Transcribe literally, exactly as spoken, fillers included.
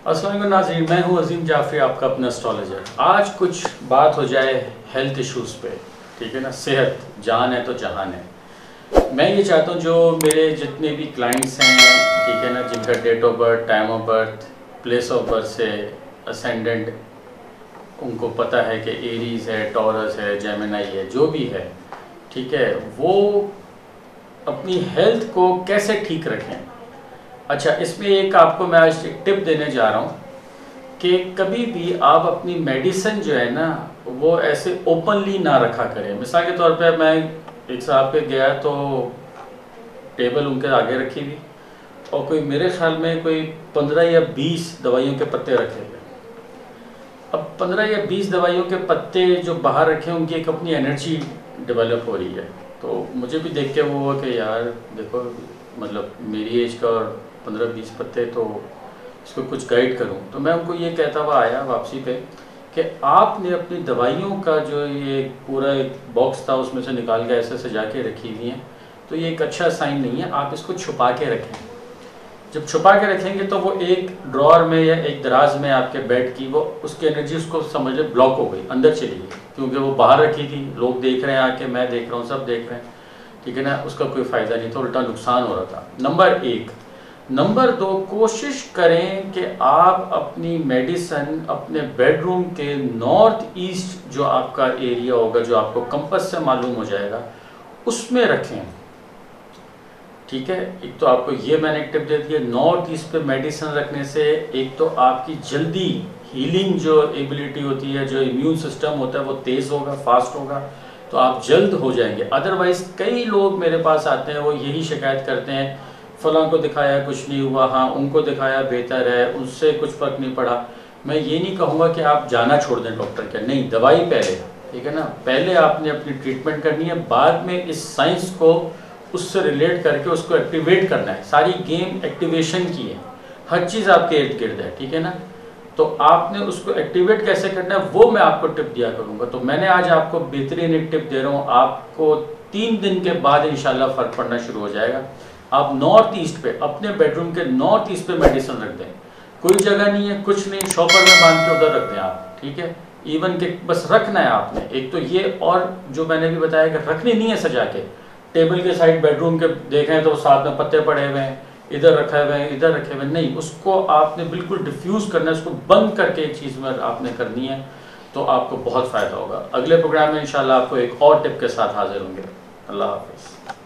अस्सलाम वालेकुम नाज़रीन, मैं हूं अजीम जाफरी, आपका अपना एस्ट्रोलॉजर। आज कुछ बात हो जाए हेल्थ इश्यूज़ पे, ठीक है ना। सेहत जान है तो जहान है। मैं ये चाहता हूं जो मेरे जितने भी क्लाइंट्स हैं, ठीक है ना, जिनका date of birth, time of birth, place of birth से असेंडेंट उनको पता है कि एरीज़ है, टॉरस है, जेमिनी है, जो भी है, ठीक है, वो अपनी हेल्थ को कैसे ठीक रखें। अच्छा, इसमें एक आपको मैं आज एक टिप देने जा रहा हूँ कि कभी भी आप अपनी मेडिसिन जो है ना वो ऐसे ओपनली ना रखा करें। मिसाल के तौर पे मैं एक साहब पे गया तो टेबल उनके आगे रखी हुई और कोई मेरे ख्याल में कोई पंद्रह या बीस दवाइयों के पत्ते रखे हुए। अब पंद्रह या बीस दवाइयों के पत्ते जो बाहर रखे हैं उनकी एक अपनी एनर्जी डेवलप हो रही है। तो मुझे भी देख के वो हुआ कि यार देखो, मतलब मेरी एज का और पंद्रह बीस पत्ते, तो इसको कुछ गाइड करूं। तो मैं उनको ये कहता हुआ आया वापसी पे कि आपने अपनी दवाइयों का जो ये पूरा एक बॉक्स था उसमें से निकाल के ऐसे सजा के रखी हुई हैं, तो ये एक अच्छा साइन नहीं है। आप इसको छुपा के रखें। जब छुपा के रखेंगे तो वो एक ड्रॉअर में या एक दराज में आपके बेड की वो उसकी एनर्जी उसको समझ ले ब्लॉक हो गई, अंदर चली गई, क्योंकि वो बाहर रखी थी, लोग देख रहे हैं आके, मैं देख रहा हूँ, सब देख रहे हैं, ठीक है ना। उसका कोई फ़ायदा नहीं था, उल्टा नुकसान हो रहा था। नंबर एक। नंबर दो, कोशिश करें कि आप अपनी मेडिसिन अपने बेडरूम के नॉर्थ ईस्ट जो आपका एरिया होगा, जो आपको कंपास से मालूम हो जाएगा, उसमें रखें, ठीक है। एक तो आपको ये मैंने एक टिप दे दी है, नॉर्थ ईस्ट पे मेडिसिन रखने से एक तो आपकी जल्दी हीलिंग जो एबिलिटी होती है, जो इम्यून सिस्टम होता है वो तेज़ होगा, फास्ट होगा, तो आप जल्द हो जाएंगे। अदरवाइज़ कई लोग मेरे पास आते हैं, वो यही शिकायत करते हैं, फलां को दिखाया कुछ नहीं हुआ, हाँ उनको दिखाया बेहतर है, उससे कुछ फ़र्क नहीं पड़ा। मैं ये नहीं कहूँगा कि आप जाना छोड़ दें डॉक्टर के, नहीं, दवाई पहले, ठीक है ना। पहले आपने अपनी ट्रीटमेंट करनी है, बाद में इस साइंस को उससे रिलेट करके उसको एक्टिवेट करना है। सारी गेम एक्टिवेशन की है, हर चीज़ आपके इर्द गिर्द है, ठीक है ना। तो आपने उसको एक्टिवेट कैसे करना है वो मैं आपको टिप दिया करूँगा। तो मैंने आज आपको बेहतरीन एक टिप दे रहा हूँ, आपको तीन दिन के बाद इंशाल्लाह फ़र्क पड़ना शुरू हो जाएगा। आप नॉर्थ ईस्ट पे, अपने बेडरूम के नॉर्थ ईस्ट पे मेडिसिन रख दें। कोई जगह नहीं है, कुछ नहीं, शॉपर में बांध के उधर रख दें आप, ठीक है। इवन के बस रखना है आपने। एक तो ये, और जो मैंने भी बताया कि रखनी नहीं है सजा के, टेबल के साइड बेडरूम के देखें तो साथ में पत्ते पड़े हुए हैं, इधर रखे हुए हैं, इधर रखे हुए, नहीं, उसको आपने बिल्कुल डिफ्यूज़ करना है, उसको बंद करके एक चीज़ में आपने करनी है, तो आपको बहुत फ़ायदा होगा। अगले प्रोग्राम में इंशाल्लाह आपको एक और टिप के साथ हाजिर होंगे। अल्लाह हाफिज़।